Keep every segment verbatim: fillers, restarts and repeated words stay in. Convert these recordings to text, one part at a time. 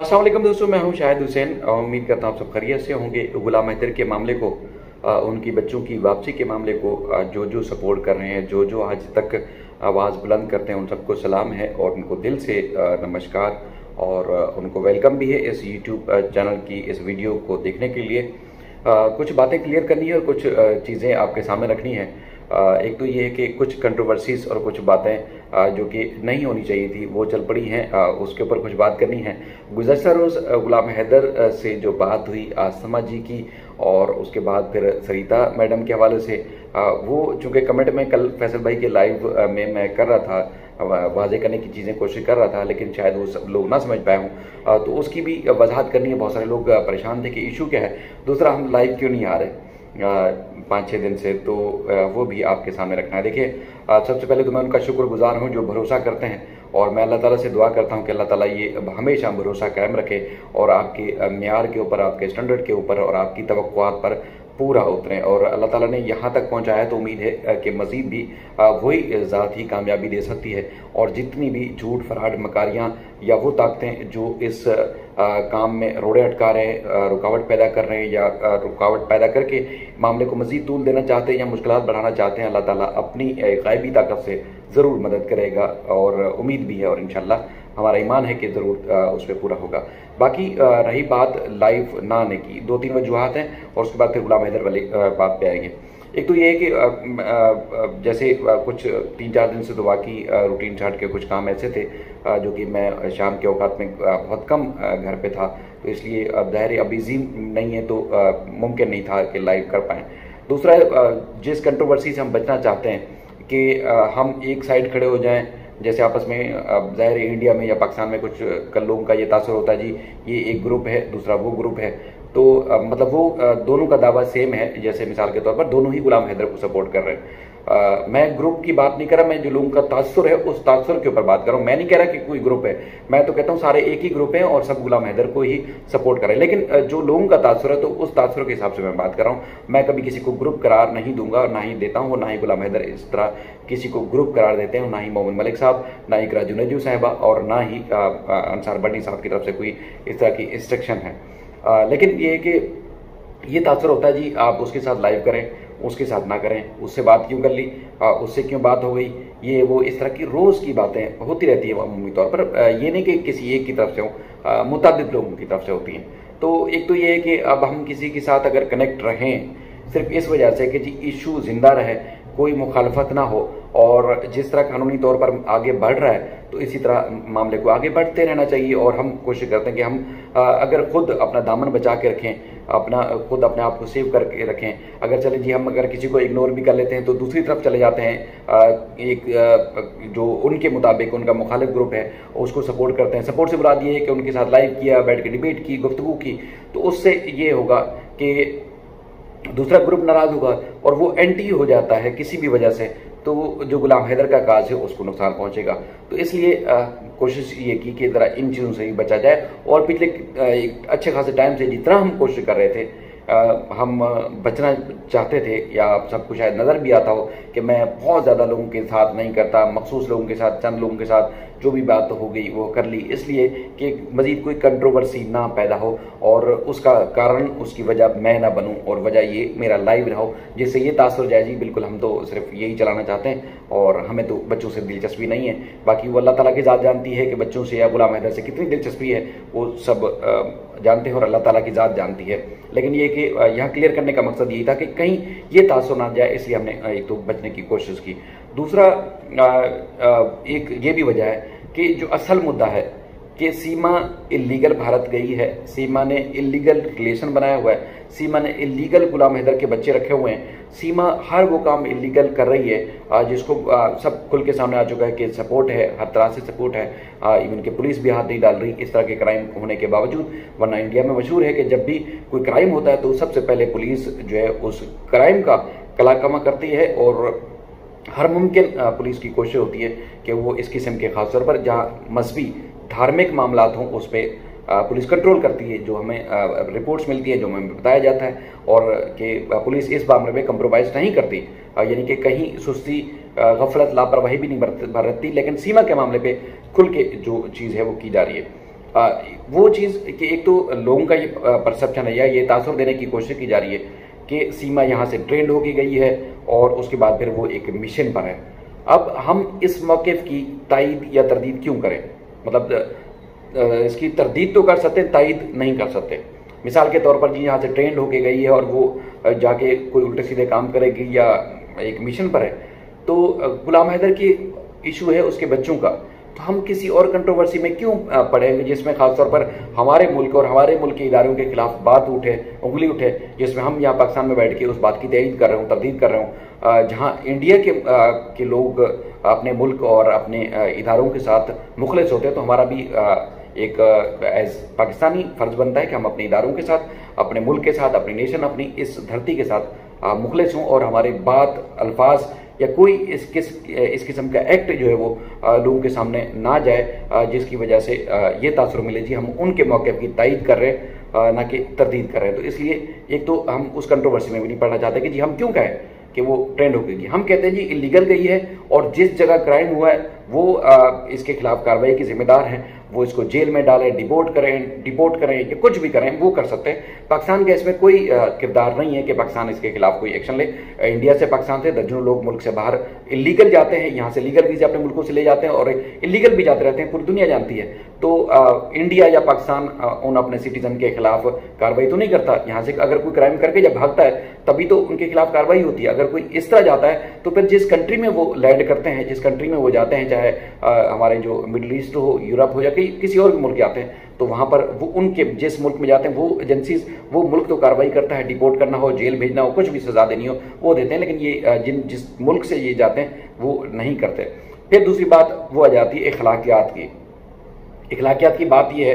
अस्सलाम वालेकुम दोस्तों, मैं हूं शाहिद हुसैन और उम्मीद करता हूं आप सब खैरियत से होंगे। गुलाम हैदर के मामले को, आ, उनकी बच्चों की वापसी के मामले को आ, जो जो सपोर्ट कर रहे हैं, जो जो आज तक आवाज़ बुलंद करते हैं, उन सबको सलाम है और उनको दिल से आ, नमस्कार और आ, उनको वेलकम भी है इस यूट्यूब चैनल की इस वीडियो को देखने के लिए। आ, कुछ बातें क्लियर करनी है और कुछ चीज़ें आपके सामने रखनी है। एक तो ये है कि कुछ कंट्रोवर्सीज और कुछ बातें जो कि नहीं होनी चाहिए थी वो चल पड़ी हैं, उसके ऊपर कुछ बात करनी है। गुज़श्ता रोज़ गुलाम हैदर से जो बात हुई आसमा जी की और उसके बाद फिर सरिता मैडम के हवाले से, वो चूँकि कमेंट में कल फैसल भाई के लाइव में मैं कर रहा था, वाजे करने की चीज़ें कोशिश कर रहा था, लेकिन शायद वो सब लोग ना समझ पाए हों, तो उसकी भी वजाहत करनी है। बहुत सारे लोग परेशान थे कि इशू क्या है, दूसरा हम लाइव क्यों नहीं आ रहे पाँच छः दिन से, तो वो भी आपके सामने रखना है। देखिए, सबसे पहले तो मैं उनका शुक्रगुजार हूँ जो भरोसा करते हैं और मैं अल्लाह ताला से दुआ करता हूँ कि अल्लाह ताला ये हमेशा भरोसा कायम रखे और आपके म्यार के ऊपर, आपके स्टैंडर्ड के ऊपर और आपकी तवक्कुआत पर पूरा उतरें। और अल्लाह ताला ने यहाँ तक पहुँचाया तो उम्मीद है कि मज़ीद भी वही ज़ात ही कामयाबी दे सकती है। और जितनी भी झूठ, फराड, मकारियाँ या वो ताकतें जो इस आ, काम में रोड़े अटका रहे हैं, रुकावट पैदा कर रहे हैं या आ, रुकावट पैदा करके मामले को मज़ीद तूल देना चाहते हैं या मुश्किलात बढ़ाना चाहते हैं, अल्लाह ताला अपनी गायबी ताकत से ज़रूर मदद करेगा और उम्मीद भी है और इंशाल्लाह हमारा ईमान है कि ज़रूर उस पर पूरा होगा। बाकी आ, रही बात लाइव ना आने की, दो तीन वजूहत हैं और उसके बाद फिर गुलाम हैदर वाली बात पे आएंगे। एक तो ये है कि आ, आ, जैसे आ, कुछ तीन चार दिन से तो वाकई रूटीन छाट के कुछ काम ऐसे थे आ, जो कि मैं शाम के औकात में आ, बहुत कम आ, घर पे था, तो इसलिए अब ज़ाहिर अब बिजी नहीं है तो आ, मुमकिन नहीं था कि लाइव कर पाएँ। दूसरा, आ, जिस कंट्रोवर्सी से हम बचना चाहते हैं कि आ, हम एक साइड खड़े हो जाएं, जैसे आपस में ज़ाहिर इंडिया में या पाकिस्तान में कुछ कल लोगों का ये तासुर होता है जी ये एक ग्रुप है दूसरा वो ग्रुप है, तो आ, मतलब वो आ, दोनों का दावा सेम है। जैसे मिसाल के तौर पर दोनों ही गुलाम हैदर को सपोर्ट कर रहे हैं। आ, मैं ग्रुप की बात नहीं कर रहा, मैं जो लोगों का तासुर है उस तासुर के ऊपर बात कर रहा हूँ। मैं नहीं कह रहा कि कोई ग्रुप है, मैं तो कहता हूँ सारे एक ही ग्रुप है और सब गुलाम हैदर को ही सपोर्ट कर रहे हैं। लेकिन जो लोगों का तासुर है तो उस तासुर के हिसाब से मैं बात कर रहा हूँ। मैं कभी किसी को ग्रुप करार नहीं दूंगा और ना ही देता हूँ, ना ही गुलाम हैदर इस तरह किसी को ग्रुप करार देते हैं, ना ही मोमिन मलिक साहब, ना ही राजू नजू साहिबा और ना ही अंसार बड्डी साहब की तरफ से कोई इस तरह की इंस्ट्रक्शन है। आ, लेकिन ये कि ये तासुर होता है जी आप उसके साथ लाइव करें, उसके साथ ना करें, उससे बात क्यों कर ली, आ, उससे क्यों बात हो गई, ये वो इस तरह की रोज़ की बातें होती रहती है अमूमी तौर पर। आ, ये नहीं कि किसी एक की तरफ से हो, मुताबिक लोगों की तरफ से होती हैं। तो एक तो ये है कि अब हम किसी के साथ अगर कनेक्ट रहें सिर्फ इस वजह से कि जी इशू जिंदा रहे, कोई मुखालफत ना हो और जिस तरह कानूनी तौर पर आगे बढ़ रहा है तो इसी तरह मामले को आगे बढ़ते रहना चाहिए। और हम कोशिश करते हैं कि हम अगर खुद अपना दामन बचा के रखें, अपना खुद अपने आप को सेव करके रखें। अगर चले जी हम अगर किसी को इग्नोर भी कर लेते हैं तो दूसरी तरफ चले जाते हैं, एक जो उनके मुताबिक उनका मुखालिफ ग्रुप है उसको सपोर्ट करते हैं। सपोर्ट से मुराद ये है कि उनके साथ लाइव किया, बैठ के डिबेट की, गुफ्तगू की, तो उससे ये होगा कि दूसरा ग्रुप नाराज होगा और वो एंटी हो जाता है किसी भी वजह से, तो जो गुलाम हैदर का काज है उसको नुकसान पहुंचेगा। तो इसलिए कोशिश ये की कि ज़रा इन चीज़ों से ही बचा जाए। और पिछले एक अच्छे खासे टाइम से जितना हम कोशिश कर रहे थे, आ, हम बचना चाहते थे या सबको शायद नज़र भी आता हो कि मैं बहुत ज़्यादा लोगों के साथ नहीं करता, मखसूस लोगों के साथ, चंद लोगों के साथ जो भी बात हो गई वो कर ली, इसलिए कि मज़ीद कोई कंट्रोवर्सी ना पैदा हो और उसका कारण, उसकी वजह मैं ना बनूं और वजह ये मेरा लाइव ना हो जिससे ये तासुर जाए जी बिल्कुल हम तो सिर्फ यही चलाना चाहते हैं और हमें तो बच्चों से दिलचस्पी नहीं है। बाकी वो अल्लाह ताला की ज़ात जानती है कि बच्चों से या गुलाम हैदर से कितनी दिलचस्पी है, वो सब जानते हैं और अल्लाह ताला की ज़ात जानती है। लेकिन ये कि यहाँ क्लियर करने का मकसद यही था कि कहीं ये तासुर ना जाए, इसलिए हमने एक तो बचने की कोशिश की। दूसरा एक ये भी वजह है कि जो असल मुद्दा है कि सीमा इलीगल भारत गई है, सीमा ने इलीगल रिलेशन बनाया हुआ है, सीमा ने इलीगल गुलाम हैदर के बच्चे रखे हुए हैं, सीमा हर वो काम इलीगल कर रही है जिसको सब खुल के सामने आ चुका है कि सपोर्ट है, हर तरह से सपोर्ट है। इवन के पुलिस भी हाथ नहीं डाल रही इस तरह के क्राइम होने के बावजूद, वरना इंडिया में मशहूर है कि जब भी कोई क्राइम होता है तो सबसे पहले पुलिस जो है उस क्राइम का कलाकमा करती है और हर मुमकिन पुलिस की कोशिश होती है कि वो इस किस्म के खासतौर पर जहाँ मजहबी धार्मिक मामला हों उस पर पुलिस कंट्रोल करती है, जो हमें रिपोर्ट्स मिलती है, जो हमें बताया जाता है, और कि पुलिस इस मामले में कंप्रोमाइज़ नहीं करती, यानी कि कहीं सुस्ती, गफलत, लापरवाही भी नहीं बरतती, लेकिन सीमा के मामले पे खुल के जो चीज़ है वो की जा रही है। आ, वो चीज़ कि एक तो लोगों का ये परसेप्शन है या ये तासुर देने की कोशिश की जा रही है कि सीमा यहाँ से ट्रेंड होके गई है और उसके बाद फिर वो एक मिशन पर है। अब हम इस मौके की तायद या तरदीद क्यों करें? मतलब इसकी तरदीद तो कर सकते हैं, तायद नहीं कर सकते। मिसाल के तौर पर जी यहाँ से ट्रेंड होके गई है और वो जाके कोई उल्टे सीधे काम करेगी या एक मिशन पर है, तो गुलाम हैदर की इशू है उसके बच्चों का, तो हम किसी और कंट्रोवर्सी में क्यों पड़ेंगे जिसमें खासतौर पर हमारे मुल्क और हमारे मुल्क के इदारों के खिलाफ बात उठे, उंगली उठे, जिसमें हम यहाँ पाकिस्तान में बैठ के उस बात की तयीद कर रहे हूँ, तरदीद कर रहा हूँ, जहाँ इंडिया के के लोग अपने मुल्क और अपने इदारों के साथ मुखलिस होते हैं, तो हमारा भी एक एज पाकिस्तानी फर्ज बनता है कि हम अपने इदारों के साथ, अपने मुल्क के साथ, अपनी नेशन, अपनी इस धरती के साथ मुखलिस हों और हमारे बात, अल्फाज या कोई इस किस इस किस्म का एक्ट जो है वो लोगों के सामने ना जाए जिसकी वजह से ये तासुर मिले जी हम उनके मौक़िफ़ की तायीद कर रहे हैं ना कि तरदीद कर रहे हैं। तो इसलिए एक तो हम उस कंट्रोवर्सी में भी नहीं पढ़ना चाहते कि जी हम क्यों कहें कि वो ट्रेंड हो गई। हम कहते हैं जी इलीगल गई है और जिस जगह क्राइम हुआ है वो आ, इसके खिलाफ कार्रवाई के जिम्मेदार हैं, वो इसको जेल में डालें, डिपोर्ट करें डिपोर्ट करें या कुछ भी करें, वो कर सकते हैं। पाकिस्तान का इसमें कोई किरदार नहीं है कि पाकिस्तान इसके खिलाफ कोई एक्शन ले। इंडिया से, पाकिस्तान से दर्जनों लोग मुल्क से बाहर इलीगल जाते हैं, यहाँ से लीगल वीज़ा अपने मुल्कों से ले जाते हैं और इलीगल भी जाते रहते हैं, पूरी दुनिया जानती है। तो आ, इंडिया या पाकिस्तान उन अपने सिटीजन के खिलाफ कार्रवाई तो नहीं करता। यहाँ से अगर कोई क्राइम करके जब भागता है तभी तो उनके खिलाफ कार्रवाई होती है। अगर कोई इस तरह जाता है तो फिर जिस कंट्री में वो लैंड करते हैं, जिस कंट्री में वो जाते हैं, चाहे आ, हमारे जो मिडिल ईस्ट हो, यूरोप हो या कहीं किसी और भी मुल्क जाते हैं, तो वहाँ पर वो उनके जिस मुल्क में जाते हैं वो एजेंसीज, वो मुल्क तो कार्रवाई करता है, डिपोर्ट करना हो, जेल भेजना हो, कुछ भी सजा देनी हो वो देते हैं, लेकिन ये जिन जिस मुल्क से ये जाते हैं वो नहीं करते। फिर दूसरी बात वो आ जाती है अखलाकियात की। अखलाकियात की बात यह है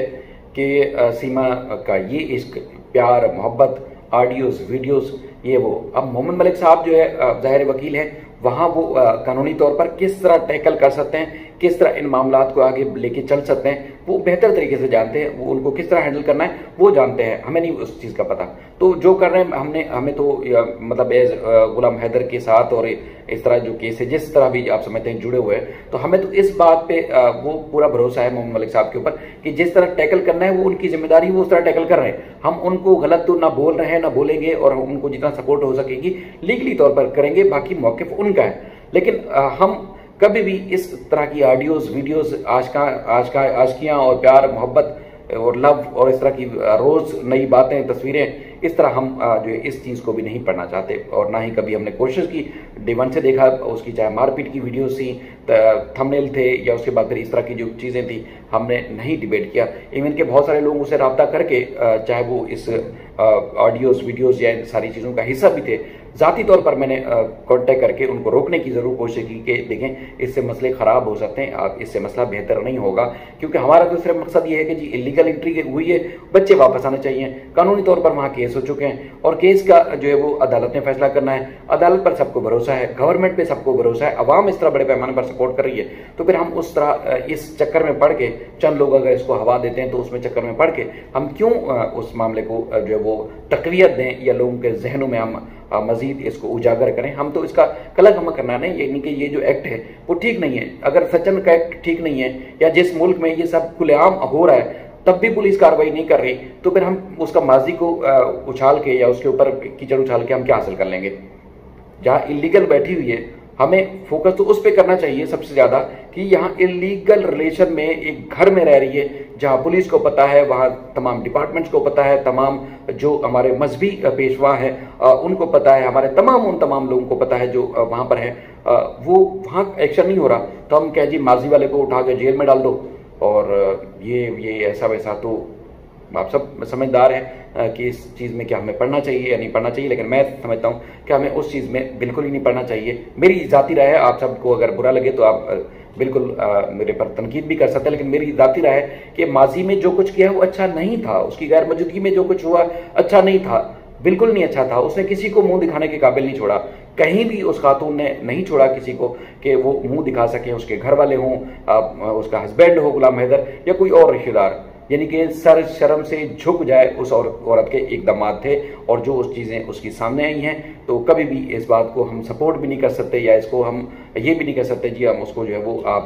कि सीमा का ये इश्क, प्यार, मोहब्बत, ऑडियोज़, वीडियोज़, ये वो। अब मोहम्मद मलिक साहब जो है ज़ाहिर वकील हैं, वहाँ वो कानूनी तौर पर किस तरह टैकल कर सकते हैं, किस तरह इन मामलात को आगे लेके चल सकते हैं, वो बेहतर तरीके से जानते हैं। वो उनको किस तरह हैंडल करना है वो जानते हैं, हमें नहीं उस चीज़ का पता। तो जो कर रहे हैं हमने हमें तो मतलब एज गुलाम हैदर के साथ और इस तरह जो केस है जिस तरह भी आप समझते हैं जुड़े हुए हैं, तो हमें तो इस बात पे वो पूरा भरोसा है मोहम्मद मलिक साहब के ऊपर कि जिस तरह टैकल करना है वो उनकी जिम्मेदारी, वो उस तरह टैकल कर रहे हैं। हम उनको गलत तो ना बोल रहे हैं ना बोलेंगे और उनको जितना सपोर्ट हो सकेगी लीगली तौर पर करेंगे, बाकी मौक़िफ़ उनका है। लेकिन हम कभी भी इस तरह की ऑडियोज़, वीडियोज़, आशका आशका आशकियाँ और प्यार, मोहब्बत और लव और इस तरह की रोज़ नई बातें, तस्वीरें, इस तरह हम जो है इस चीज़ को भी नहीं पढ़ना चाहते और ना ही कभी हमने कोशिश की। डे वन से देखा उसकी, चाहे मारपीट की वीडियोस थी, थंबनेल थे या उसके बाद फिर इस तरह की जो चीज़ें थी, हमने नहीं डिबेट किया। इवन के बहुत सारे लोग उससे रब्ता करके, चाहे वो इस ऑडियोज़, वीडियोज़ या इन सारी चीज़ों का हिस्सा भी थे, ज़ाती तौर पर मैंने कांटेक्ट करके उनको रोकने की ज़रूर कोशिश की कि देखें इससे मसले ख़राब हो सकते हैं, आप इससे मसला बेहतर नहीं होगा। क्योंकि हमारा तो सिर्फ मकसद ये है कि जी इलीगल एंट्री हुई है, बच्चे वापस आने चाहिए, कानूनी तौर पर वहाँ केस हो चुके हैं और केस का जो है वो अदालत ने फैसला करना है। अदालत पर सबको भरोसा है, गवर्नमेंट पे सबको भरोसा है, अवाम इस तरह बड़े पैमाने पर सपोर्ट कर रही है। तो फिर हम उस तरह इस चक्कर में पढ़ के, चंद लोग अगर इसको हवा देते हैं तो उसमें चक्कर में पढ़ के हम क्यों उस मामले को जो है वो तक़वियत दें या लोगों के जहनों में हम मजीद इसको उजागर करें। हम तो इसका कलम करना नहीं, यानी कि ये जो एक्ट है वो ठीक नहीं है। अगर सचिन का एक्ट ठीक नहीं है या जिस मुल्क में ये सब खुलेआम हो रहा है तब भी पुलिस कार्रवाई नहीं कर रही, तो फिर हम उसका माजी को उछाल के या उसके ऊपर कीचड़ उछाल के हम क्या हासिल कर लेंगे। जहाँ इलीगल बैठी हुई है हमें फोकस तो उस पर करना चाहिए सबसे ज़्यादा कि यहाँ इलीगल रिलेशन में एक घर में रह रही है, जहाँ पुलिस को पता है, वहाँ तमाम डिपार्टमेंट्स को पता है, तमाम जो हमारे मजहबी पेशवा हैं उनको पता है, हमारे तमाम उन तमाम लोगों को पता है जो वहाँ पर है, वो वहाँ एक्शन नहीं हो रहा। तो हम कह जी माजी वाले को उठा के जेल में डाल दो और ये ये ऐसा वैसा। तो आप सब समझदार हैं कि इस चीज़ में क्या हमें पढ़ना चाहिए या नहीं पढ़ना चाहिए, लेकिन मैं समझता हूँ कि हमें उस चीज़ में बिल्कुल ही नहीं पढ़ना चाहिए। मेरी ज़ाती राय है, आप सबको अगर बुरा लगे तो आप बिल्कुल आ, मेरे पर तनकीद भी कर सकते हैं, लेकिन मेरी ज़ाती राय है कि माजी में जो कुछ किया है वो अच्छा नहीं था, उसकी गैर मौजूदगी में जो कुछ हुआ अच्छा नहीं था, बिल्कुल नहीं अच्छा था। उसने किसी को मुंह दिखाने के काबिल नहीं छोड़ा, कहीं भी उस खातून ने नहीं छोड़ा किसी को कि वो मुंह दिखा सके, उसके घर वाले हों, उसका हस्बैंड हो गुलाम हैदर या कोई और रिश्तेदार, यानी कि सर शर्म से झुक जाए उस और औरत के एक दामाद थे। और जो उस चीज़ें उसकी सामने आई हैं तो कभी भी इस बात को हम सपोर्ट भी नहीं कर सकते या इसको हम ये भी नहीं कर सकते जी हम उसको जो है वो आप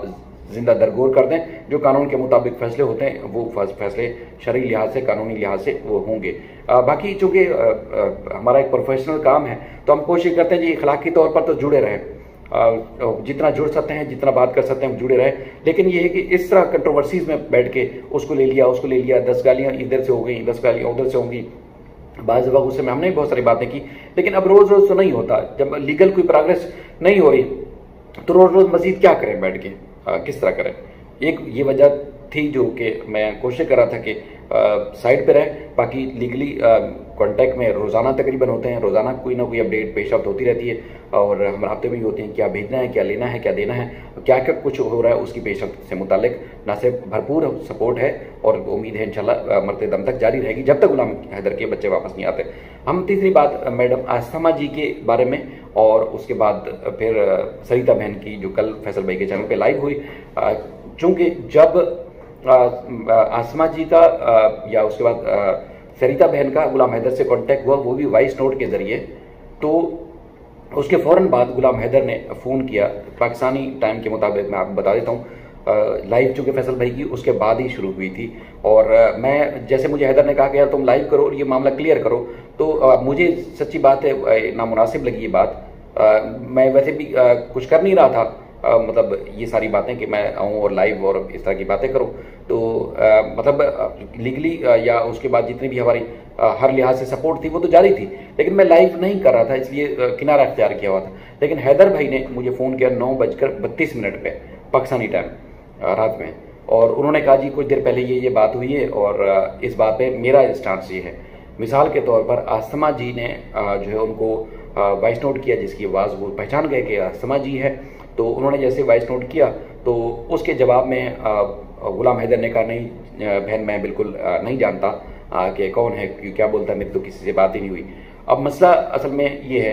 जिंदा दरगोर कर दें। जो कानून के मुताबिक फैसले होते हैं वो फैसले शरई लिहाज से, कानूनी लिहाज से वो होंगे। बाकी चूंकि हमारा एक प्रोफेशनल काम है तो हम कोशिश करते हैं जी इखलाकी तौर पर तो जुड़े रहें, जितना जुड़ सकते हैं, जितना बात कर सकते हैं जुड़े रहे। लेकिन ये है कि इस तरह कंट्रोवर्सीज में बैठ के उसको ले लिया उसको ले लिया, दस गालियां इधर से हो गई, दस गालियां उधर से होंगी, बाज़ दफ़ा गुस्से में हमने भी बहुत सारी बातें की। लेकिन अब रोज़ रोज़ तो नहीं होता, जब लीगल कोई प्रोग्रेस नहीं हो रही तो रोज़ रोज़ मजीद क्या करें बैठ के, आ, किस तरह करें। एक ये वजह थी जो कि मैं कोशिश कर रहा था कि साइड पे रहे। बाकी लीगली कांटेक्ट में रोज़ाना तकरीबन होते हैं, रोज़ाना कोई ना कोई अपडेट पेश आउट होती रहती है और हम राब्ते में भी होते हैं, क्या भेजना है, क्या लेना है, क्या देना है, क्या क्या कुछ हो रहा है उसकी पेश आउट से मुतालिक ना सिर्फ भरपूर सपोर्ट है और उम्मीद है इंशाल्लाह मरते दम तक जारी रहेगी जब तक गुलाम हैदर के बच्चे वापस नहीं आते। हम तीसरी बात मैडम आसमा जी के बारे में और उसके बाद फिर सरिता बहन की जो कल फैसल भाई के चैनल पे लाइव हुई। चूँकि जब आसमा जी का या उसके बाद सरिता बहन का गुलाम हैदर से कांटेक्ट हुआ, वो भी वॉइस नोट के जरिए, तो उसके फौरन बाद गुलाम हैदर ने फ़ोन किया पाकिस्तानी टाइम के मुताबिक, मैं आपको बता देता हूँ लाइव चूँकि फैसल भाई की उसके बाद ही शुरू हुई थी। और मैं जैसे मुझे हैदर ने कहा कि यार तुम लाइव करो और ये मामला क्लियर करो, तो मुझे सच्ची बात है नामुनासिब लगी ये बात। मैं वैसे भी कुछ कर नहीं रहा था, आ, मतलब ये सारी बातें कि मैं आऊँ और लाइव और इस तरह की बातें करूँ, तो आ, मतलब लीगली या उसके बाद जितनी भी हमारी आ, हर लिहाज से सपोर्ट थी वो तो जारी थी, लेकिन मैं लाइव नहीं कर रहा था, इसलिए किनारा अख्तियार किया हुआ था। लेकिन हैदर भाई ने मुझे फ़ोन किया नौ बजकर बत्तीस मिनट पे पाकिस्तानी टाइम रात में, और उन्होंने कहा जी कुछ देर पहले ये ये बात हुई है और इस बात पर मेरा स्टांस ये है। मिसाल के तौर पर आसमा जी ने जो है उनको वॉइस नोट किया जिसकी आवाज़ वो पहचान गए कि आसमा जी है, तो उन्होंने जैसे वॉइस नोट किया तो उसके जवाब में गुलाम हैदर ने कहा नहीं बहन मैं बिल्कुल नहीं जानता कि कौन है, क्या बोलता है, मेरी तो किसी से बात ही नहीं हुई। अब मसला असल में ये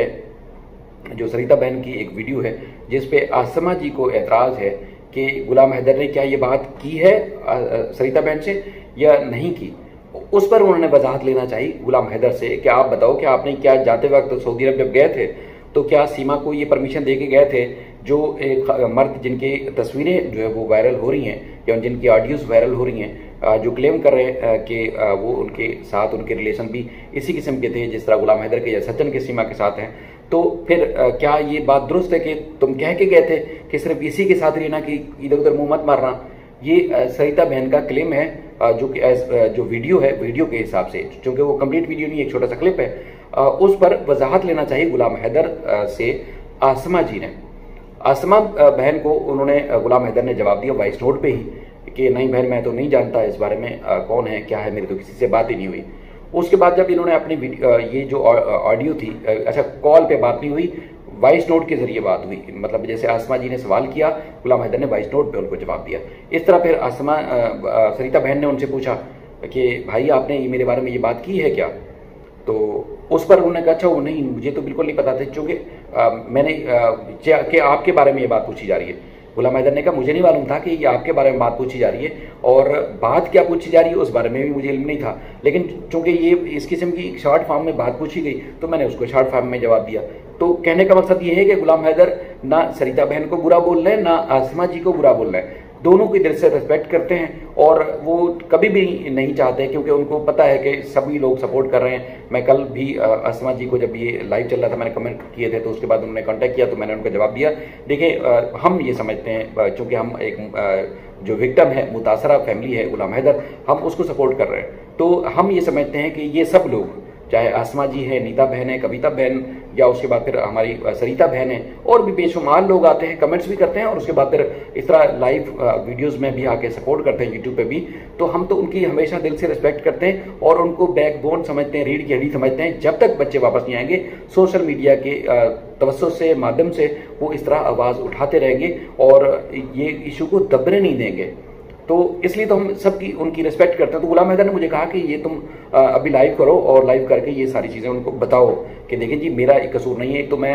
है, जो सरिता बहन की एक वीडियो है जिस पे आसमा जी को एतराज़ है कि गुलाम हैदर ने क्या ये बात की है सरिता बहन से या नहीं की, उस पर उन्होंने वजाहत लेना चाहिए गुलाम हैदर से कि आप बताओ कि आपने क्या जाते वक्त सऊदी अरब जब गए थे तो क्या सीमा को ये परमिशन दे के गए थे, जो एक मर्द जिनकी तस्वीरें जो है वो वायरल हो रही हैं या जिनकी ऑडियोज वायरल हो रही हैं, जो क्लेम कर रहे हैं कि वो उनके साथ उनके रिलेशन भी इसी किस्म के थे जिस तरह गुलाम हैदर के या सज्जन के सीमा के साथ हैं, तो फिर क्या ये बात दुरुस्त है कि तुम कह के गए थे कि सिर्फ इसी के साथ रहना कि इधर उधर मुंह मत मारना। ये सरिता बहन का क्लेम है जो कि जो वीडियो है, वीडियो के हिसाब से, क्योंकि वो कंप्लीट वीडियो नहीं एक छोटा सा क्लिप है, उस पर वजाहत लेना चाहिए गुलाम हैदर से आसमा जी ने। आसमा बहन को उन्होंने गुलाम हैदर ने जवाब दिया वॉइस नोट पे ही कि नहीं बहन मैं तो नहीं जानता इस बारे में कौन है क्या है, मेरी तो किसी से बात ही नहीं हुई। उसके बाद जब इन्होंने अपनी ये जो ऑडियो थी, अच्छा कॉल पे बात नहीं हुई, वॉइस नोट के जरिए बात हुई, मतलब जैसे आसमा जी ने सवाल किया गुलाम हैदर ने वॉइस नोट पे उनको जवाब दिया। इस तरह फिर आसमा सरिता बहन ने उनसे पूछा कि भाई आपने ये मेरे बारे में ये बात की है क्या, तो उस पर उन्होंने कहा अच्छा वो नहीं मुझे तो बिल्कुल नहीं पता था, क्योंकि मैंने कि आपके बारे में ये बात पूछी जा रही है। गुलाम हैदर ने कहा मुझे नहीं मालूम था कि ये आपके बारे में बात पूछी जा रही है और बात क्या पूछी जा रही है उस बारे में भी मुझे इल्म नहीं था, लेकिन चूंकि ये इस किस्म की शॉर्ट फॉर्म में बात पूछी गई तो मैंने उसको शॉर्ट फॉर्म में जवाब दिया। तो कहने का मकसद ये है कि गुलाम हैदर ना सरिता बहन को बुरा बोल रहे हैं ना आसमा जी को बुरा बोल रहे हैं, दोनों की दिल से रिस्पेक्ट करते हैं और वो कभी भी नहीं चाहते, क्योंकि उनको पता है कि सभी लोग सपोर्ट कर रहे हैं। मैं कल भी आसमा जी को जब ये लाइव चल रहा था मैंने कमेंट किए थे, तो उसके बाद उन्होंने कांटेक्ट किया तो मैंने उनको जवाब दिया। देखिए हम ये समझते हैं चूँकि हम एक जो विक्टिम है मुतासरा फैमिली है गुलाम हैदर, हम उसको सपोर्ट कर रहे हैं, तो हम ये समझते हैं कि ये सब लोग चाहे आसमा जी है, नीता बहन है, कविता बहन या उसके बाद फिर हमारी सरिता बहन है, और भी बेशुमार लोग आते हैं कमेंट्स भी करते हैं और उसके बाद फिर इस तरह लाइव वीडियोस में भी आके सपोर्ट करते हैं यूट्यूब पे भी, तो हम तो उनकी हमेशा दिल से रिस्पेक्ट करते हैं और उनको बैकबोन समझते हैं, रीढ़ की हड्डी समझते हैं। जब तक बच्चे वापस नहीं आएंगे सोशल मीडिया के तवज्जुह से माध्यम से वो इस तरह आवाज़ उठाते रहेंगे और ये इशू को दबने नहीं देंगे, तो इसलिए तो हम सबकी उनकी रिस्पेक्ट करते हैं। तो गुलाम हैदर ने मुझे कहा कि ये तुम अभी लाइव करो और लाइव करके ये सारी चीज़ें उनको बताओ कि देखिए जी मेरा एक कसूर नहीं है, तो मैं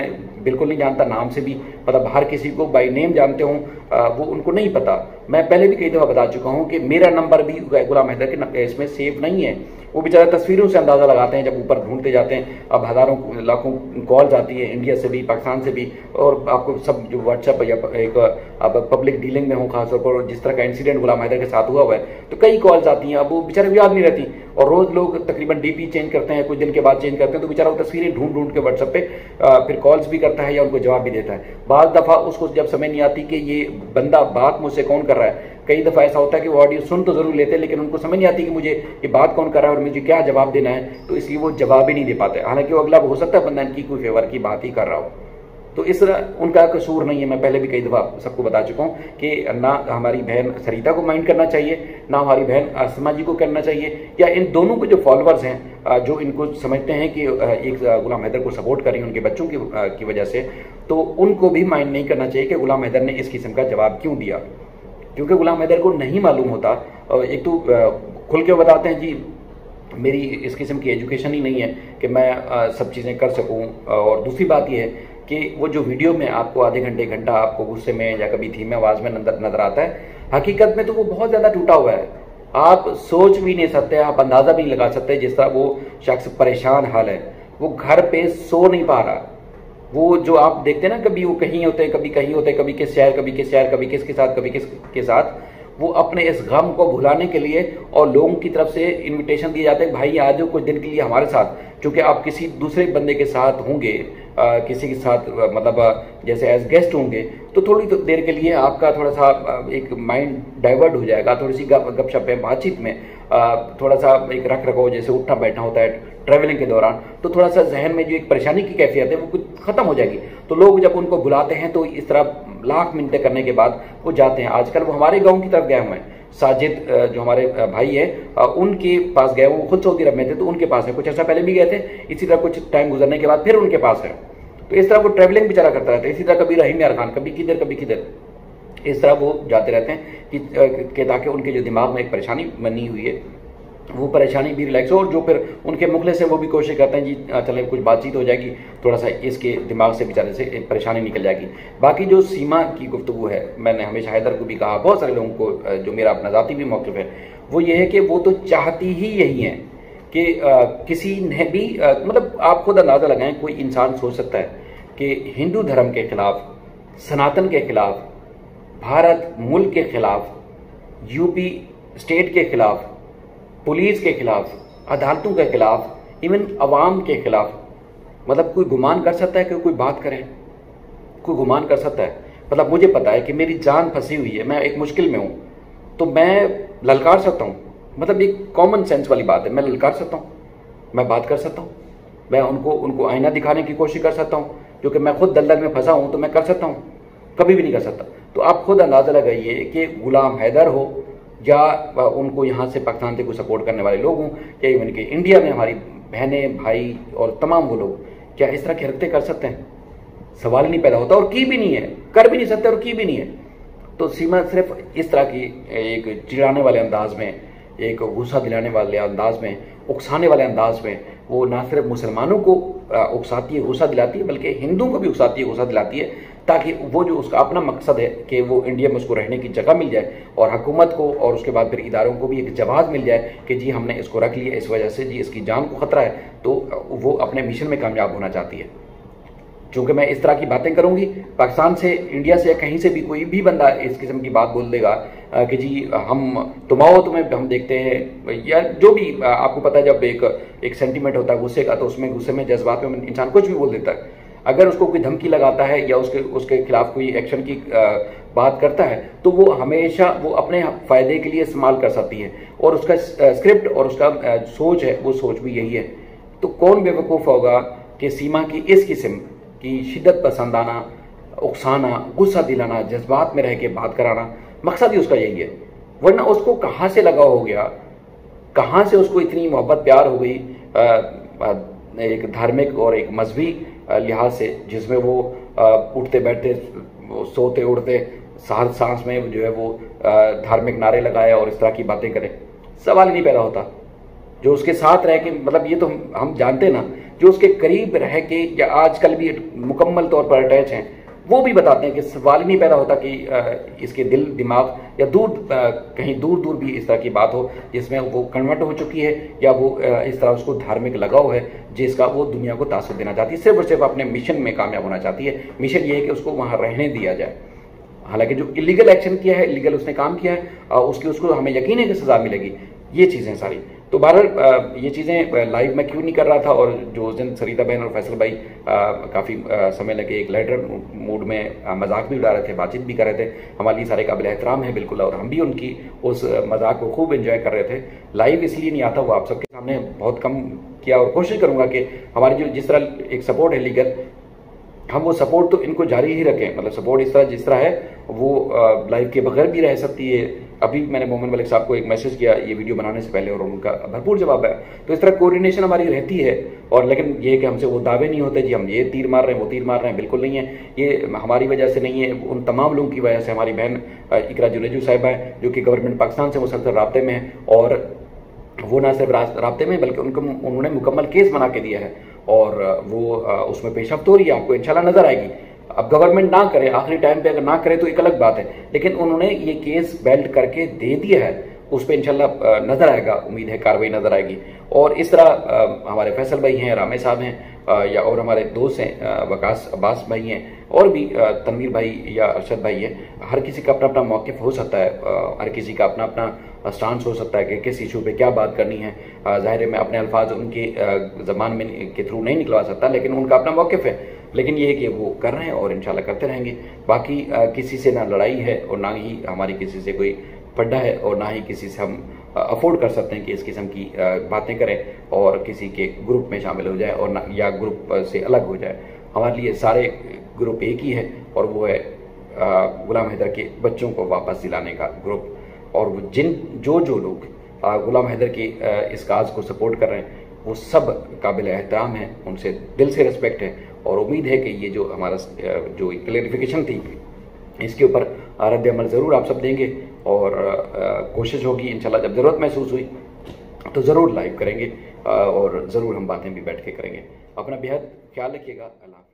बिल्कुल नहीं जानता, नाम से भी मतलब हर किसी को बाई नेम जानते हूँ वो उनको नहीं पता। मैं पहले भी कई दफ़ा बता चुका हूँ कि मेरा नंबर भी गुलाम हैदर के इसमें सेव नहीं है। वो बेचारा तस्वीरों से अंदाज़ा लगाते हैं, जब ऊपर ढूंढते जाते हैं। अब हज़ारों लाखों कॉल्स आती है इंडिया से भी, पाकिस्तान से भी, और आपको सब जो व्हाट्सएप या एक अब पब्लिक डीलिंग में हो खासतौर पर, जिस तरह का इंसिडेंट गुलाम हैदर के साथ हुआ हुआ है, तो कई कॉल्स आती हैं। अब वो बेचारे भी याद नहीं रहती, और रोज़ लोग तकरीबन डीपी चेंज करते हैं, कुछ दिन के बाद चेंज करते हैं, तो बेचारा वो तस्वीरें ढूंढ ढूंढ के व्हाट्सएप पे फिर कॉल्स भी करता है या उनको जवाब भी देता है। बाज़ दफ़ा उसको जब समझ नहीं आती कि ये बंदा बात मुझसे कौन कर रहा है, कई दफ़ा ऐसा होता है कि वो ऑडियो सुन तो जरूर लेते हैं लेकिन उनको समझ नहीं आती कि मुझे ये बात कौन कर रहा है और मुझे क्या जवाब देना है, तो इसलिए वो जवाब ही नहीं दे पाते। हालांकि वो अगला हो सकता है बंदा इनकी कोई फेवर की बात ही कर रहा हो, तो इस तरह उनका कसूर नहीं है। मैं पहले भी कई दफ़ा सबको बता चुका हूँ कि ना हमारी बहन सरिता को माइंड करना चाहिए, ना हमारी बहन आसमा जी को करना चाहिए, या इन दोनों के जो फॉलोअर्स हैं जो इनको समझते हैं कि एक गुलाम हैदर को सपोर्ट कर रही हैं उनके बच्चों की की वजह से, तो उनको भी माइंड नहीं करना चाहिए कि गुलाम हैदर ने इस किस्म का जवाब क्यों दिया, क्योंकि गुलाम हैदर को नहीं मालूम होता। एक तो खुल के बताते हैं जी मेरी इस किस्म की एजुकेशन ही नहीं है कि मैं सब चीज़ें कर सकूं, और दूसरी बात यह है कि वो जो वीडियो में आपको आधे घंटे घंटा आपको गुस्से में या कभी धीमे आवाज़ में नजर नजर आता है, हकीकत में तो वो बहुत ज़्यादा टूटा हुआ है। आप सोच भी नहीं सकते, आप अंदाज़ा भी नहीं लगा सकते जिस तरह वो शख्स परेशान हाल है। वो घर पे सो नहीं पा रहा। वो जो आप देखते हैं ना, कभी वो कहीं होते हैं, कभी कहीं होते हैं, कभी किस शहर, कभी किस शहर, कभी किसके साथ, कभी किस के साथ, वो अपने इस गम को भुलाने के लिए और लोगों की तरफ से इनविटेशन दिए जाते हैं, भाई आ जाओ कुछ दिन के लिए हमारे साथ, क्योंकि आप किसी दूसरे बंदे के साथ होंगे, आ, किसी के साथ मतलब जैसे एज गेस्ट होंगे, तो थोड़ी तो देर के लिए आपका थोड़ा सा एक माइंड डाइवर्ट हो जाएगा, थोड़ी सी गपशप में बातचीत में आ, थोड़ा सा एक रख रखाव जैसे उठना बैठना होता है ट्रैवलिंग के दौरान, तो थोड़ा सा जहन में जो एक परेशानी की कैफियत है वो कुछ खत्म हो जाएगी। तो लोग जब उनको बुलाते हैं तो इस तरह लाख मिनटें करने के बाद वो जाते हैं। आजकल वो हमारे गाँव की तरफ गए हुए हैं, साजिद जो हमारे भाई है उनके पास गए, वो खुद सऊदी अरब में थे तो उनके पास है, कुछ अर्सा पहले भी गए थे, इसी तरह कुछ टाइम गुजरने के बाद फिर उनके पास है। तो इस तरह वो ट्रैवलिंग बेचारा करता रहता है। इसी तरह कभी रहीम यार खान, कभी किधर कभी किधर, इस तरह वो जाते रहते हैं कि, कि ताकि उनके जो दिमाग में एक परेशानी बनी हुई है वो परेशानी भी रिलैक्स हो, और जो फिर उनके मुखले से वो भी कोशिश करते हैं जी चले कुछ बातचीत हो जाएगी, थोड़ा सा इसके दिमाग से बेचारे से परेशानी निकल जाएगी। बाकी जो सीमा की गुफ्तगू है, मैंने हमेशा हैदर को भी कहा, बहुत सारे लोगों को जो मेरा अपना ज़ाती भी मौक़िफ़ है वो ये है कि वो तो चाहती ही यही है कि आ, किसी ने भी आ, मतलब आप खुद अंदाज़ा लगाएं, कोई इंसान सोच सकता है कि हिंदू धर्म के खिलाफ, सनातन के खिलाफ, भारत मुल्क के खिलाफ, यूपी स्टेट के खिलाफ, पुलिस के खिलाफ, अदालतों के खिलाफ, इवन अवाम के खिलाफ, मतलब कोई गुमान कर सकता है कि कोई बात करे? कोई गुमान कर सकता है? मतलब मुझे पता है कि मेरी जान फंसी हुई है, मैं एक मुश्किल में हूं, तो मैं ललकार सकता हूं। मतलब एक कॉमन सेंस वाली बात है, मैं ललकार सकता हूं, मैं बात कर सकता हूं, मैं उनको उनको आईना दिखाने की कोशिश कर सकता हूं, क्योंकि मैं खुद दलदल में फंसा हूं तो मैं कर सकता हूं, कभी भी नहीं कर सकता। तो आप खुद अंदाजा लगाइए कि गुलाम हैदर हो या उनको यहाँ से पाकिस्तान से कोई सपोर्ट करने वाले लोग हों, या इवन के इंडिया में हमारी बहनें भाई और तमाम वो लोग, क्या इस तरह की हरकतें कर सकते हैं? सवाल नहीं पैदा होता, और की भी नहीं है, कर भी नहीं सकते और की भी नहीं है। तो सीमा सिर्फ इस तरह की एक चिढ़ाने वाले अंदाज में, एक गुस्सा दिलाने वाले अंदाज में, उकसाने वाले अंदाज में वो ना सिर्फ मुसलमानों को उकसाती है, गुस्सा दिलाती है, बल्कि हिंदुओं को भी उकसाती है, गुस्सा दिलाती है, ताकि वो जो उसका अपना मकसद है कि वो इंडिया में उसको रहने की जगह मिल जाए, और हुकूमत को और उसके बाद फिर इदारों को भी एक जवाब मिल जाए कि जी हमने इसको रख लिया इस वजह से, जी इसकी जान को खतरा है, तो वो अपने मिशन में कामयाब होना चाहती है। चूँकि मैं इस तरह की बातें करूंगी, पाकिस्तान से, इंडिया से, कहीं से भी कोई भी बंदा इस किस्म की बात बोल देगा कि जी हम तुम आओ तुम्हें हम देखते हैं, या जो भी आपको पता है, जब एक एक सेंटीमेंट होता है गुस्से का, तो उसमें गुस्से में जज्बात में इंसान कुछ भी बोल देता है। अगर उसको कोई धमकी लगाता है या उसके उसके खिलाफ कोई एक्शन की बात करता है, तो वो हमेशा वो अपने फ़ायदे के लिए इस्तेमाल कर सकती है, और उसका स्क्रिप्ट और उसका सोच है, वो सोच भी यही है। तो कौन बेवकूफ़ होगा कि सीमा की इस किस्म की शिद्दत पसंदाना, उकसाना, गुस्सा दिलाना, जज्बात में रह के बात कराना, मकसद ही उसका यही है। वरना उसको कहाँ से लगा हो गया, कहाँ से उसको इतनी मोहब्बत प्यार हो गई एक धार्मिक और एक मजहबी लिहाज से, जिसमें वो उठते बैठते, सोते उड़ते, हर सांस में जो है वो धार्मिक नारे लगाए और इस तरह की बातें करे। सवाल ही नहीं पैदा होता। जो उसके साथ रह के, मतलब ये तो हम, हम जानते हैं ना, जो उसके करीब रह के या आजकल भी मुकम्मल तौर पर अटैच हैं, वो भी बताते हैं कि सवाल ही नहीं पैदा होता कि इसके दिल दिमाग या दूर कहीं दूर दूर भी इस तरह की बात हो जिसमें वो कन्वर्ट हो चुकी है या वो इस तरह उसको धार्मिक लगाव है जिसका वो दुनिया को तासुर देना चाहती है, सिर्फ और सिर्फ अपने मिशन में कामयाब होना चाहती है। मिशन ये है कि उसको वहाँ रहने दिया जाए। हालांकि जो इलीगल एक्शन किया है, इलीगल उसने काम किया है, उसकी उसको हमें यकीन है कि सजा मिलेगी। ये चीज़ें सारी तो बहरहाल ये चीज़ें लाइव में क्यों नहीं कर रहा था, और जो उस दिन सरिता बहन और फैसल भाई काफ़ी समय लगे एक लाइटर मूड में मजाक भी उड़ा रहे थे, बातचीत भी कर रहे थे, हमारे लिए सारे काबिल एहतराम है बिल्कुल, और हम भी उनकी उस मजाक को खूब एंजॉय कर रहे थे। लाइव इसलिए नहीं आता, वो आप सबके सामने बहुत कम किया, और कोशिश करूँगा कि हमारी जो जिस तरह एक सपोर्ट है लीगल, हम वो सपोर्ट तो इनको जारी ही रखें। मतलब सपोर्ट इस तरह जिस तरह है वो लाइव के बगैर भी रह सकती है। अभी मैंने मोहम्मद मलिक साहब को एक मैसेज किया ये वीडियो बनाने से पहले और उनका भरपूर जवाब है। तो इस तरह कोऑर्डिनेशन हमारी रहती है, और लेकिन ये कि हमसे वो दावे नहीं होते जी हम ये तीर मार रहे हैं वो तीर मार रहे हैं, बिल्कुल नहीं है। ये हमारी वजह से नहीं है, उन तमाम लोगों की वजह से। हमारी बहन इकरा जुनेजू साहिबा है जो कि गवर्नमेंट पाकिस्तान से मुसलसल राब्ते में है, और वो ना सिर्फ राब्ते में बल्कि उनको उन्होंने मुकम्मल केस बना के दिया है, और वो उसमें पेशरफ्त हो रही है, आपको इंशाल्लाह नजर आएगी। अब गवर्नमेंट ना करे, आखिरी टाइम पे अगर ना करे तो एक अलग बात है, लेकिन उन्होंने ये केस बेल्ट करके दे दिया है, उस पर इंशाल्लाह नजर आएगा, उम्मीद है कार्रवाई नजर आएगी। और इस तरह हमारे फैसल भाई हैं, रामे साहब हैं, या और हमारे दोस्त हैं वकास अब्बास भाई हैं, और भी तनवीर भाई या अरशद भाई हैं। हर किसी का अपना अपना मौक़िफ़ हो सकता है, हर किसी का अपना अपना स्टांस हो सकता है कि किस इशू पे क्या बात करनी है। ज़ाहिर है मैं अपने अल्फाज उनकी ज़बान में के थ्रू नहीं निकलवा सकता, लेकिन उनका अपना मौक़िफ़ है। लेकिन ये है कि वो कर रहे हैं और इंशाल्लाह करते रहेंगे। बाकी किसी से ना लड़ाई है और ना ही हमारी किसी से कोई पड्डा है, और ना ही किसी से हम अफोर्ड कर सकते हैं कि इस किस्म की बातें करें और किसी के ग्रुप में शामिल हो जाए और ना या ग्रुप से अलग हो जाए। हमारे लिए सारे ग्रुप एक ही है, और वो है गुलाम हैदर के बच्चों को वापस दिलाने का ग्रुप। और वो जिन जो जो लोग गुलाम हैदर की इस काज को सपोर्ट कर रहे हैं वो सब काबिल एहतराम हैं, उनसे दिल से रिस्पेक्ट है, और उम्मीद है कि ये जो हमारा जो क्लेरिफिकेशन थी इसके ऊपर रद्द अमल ज़रूर आप सब देंगे, और कोशिश होगी इंशाल्लाह जब ज़रूरत महसूस हुई तो ज़रूर लाइव करेंगे, और ज़रूर हम बातें भी बैठ के करेंगे। अपना बेहद ख्याल रखिएगा। अल्लाह।